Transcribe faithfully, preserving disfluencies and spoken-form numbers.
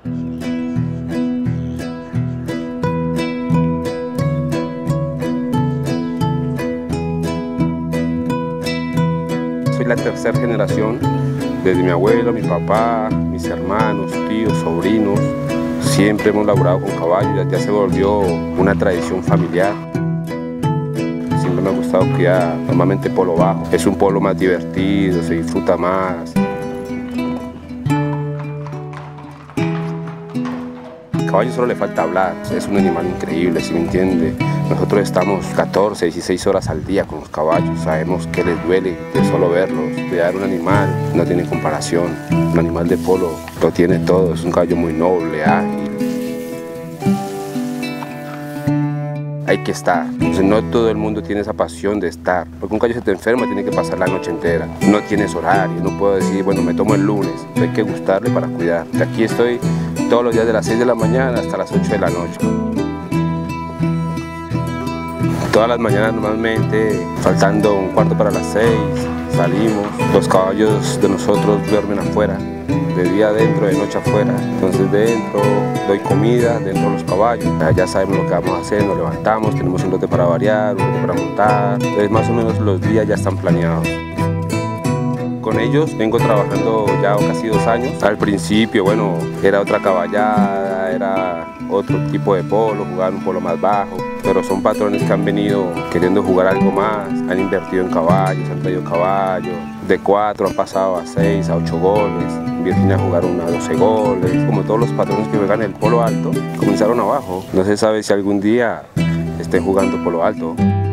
Soy la tercera generación, desde mi abuelo, mi papá, mis hermanos, tíos, sobrinos. Siempre hemos laburado con caballos, ya, ya se volvió una tradición familiar. Siempre me ha gustado criar normalmente polo bajo. Es un polo más divertido, se disfruta más. Al caballo solo le falta hablar, es un animal increíble, ¿sí me entiende? Nosotros estamos catorce, dieciséis horas al día con los caballos, sabemos que les duele de solo verlos. Cuidar un animal no tiene comparación, un animal de polo lo tiene todo, es un caballo muy noble, ágil. Hay que estar, entonces no todo el mundo tiene esa pasión de estar, porque un caballo se te enferma, tiene que pasar la noche entera, no tienes horario, no puedo decir, bueno, me tomo el lunes, hay que gustarle para cuidar. Aquí estoy todos los días de las seis de la mañana hasta las ocho de la noche. Todas las mañanas normalmente, faltando un cuarto para las seis, salimos. Los caballos de nosotros duermen afuera, de día adentro, de noche afuera. Entonces dentro doy comida, dentro los caballos. Ya sabemos lo que vamos a hacer, nos levantamos, tenemos un lote para variar, un lote para montar. Entonces más o menos los días ya están planeados. Con ellos vengo trabajando ya casi dos años. Al principio, bueno, era otra caballada, era otro tipo de polo, jugaban un polo más bajo, pero son patrones que han venido queriendo jugar algo más, han invertido en caballos, han traído caballos, de cuatro han pasado a seis, a ocho goles, en Virginia jugaron a doce goles, como todos los patrones que juegan el polo alto, comenzaron abajo, no se sabe si algún día estén jugando polo alto.